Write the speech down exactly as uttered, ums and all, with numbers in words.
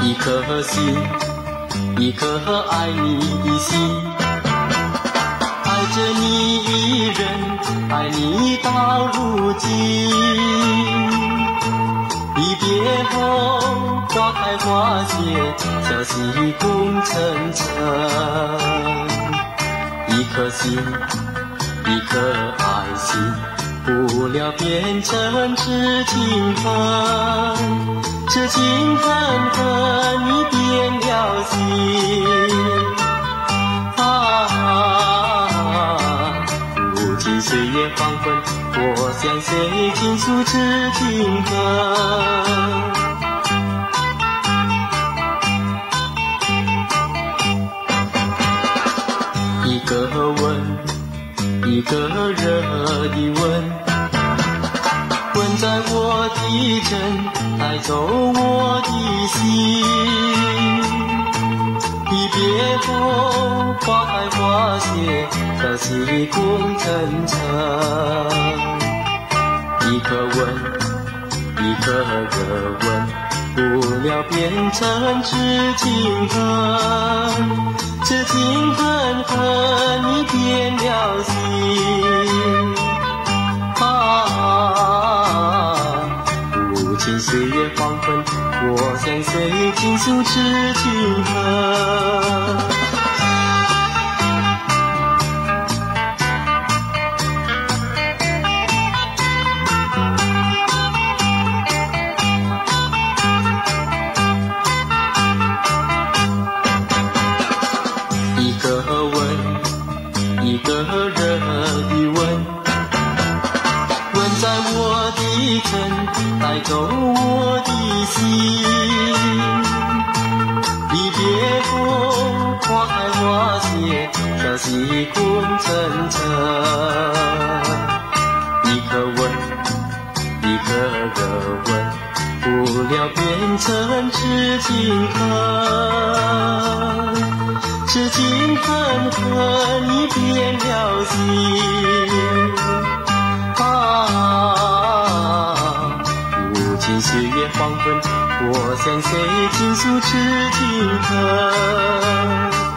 一颗心，一颗爱你的心，爱着你一人，爱你到如今。离别后，花开花谢，消息共沉沉。一颗心，一颗爱心，不料变成痴情恨。痴情恨恨，你变了心。啊，如今岁月黄昏，我向谁倾诉痴情恨？一个吻，一个热的吻，吻在我的chân，带走我的心。离别后，花开花谢，可惜共沉沉。一颗吻，一颗热吻，不料变成痴情恨。痴情恨恨，你变了心。啊，如今岁月黄昏，我向谁倾诉痴情恨？一个吻，一个热的吻，吻在我的chân，带走我的心。离别后，花开花谢，消息共沉沉。一颗吻，一颗热吻，不料变成痴情恨。痴情恨恨，你变了心。啊，如今岁月黄昏，我向谁倾诉痴情恨？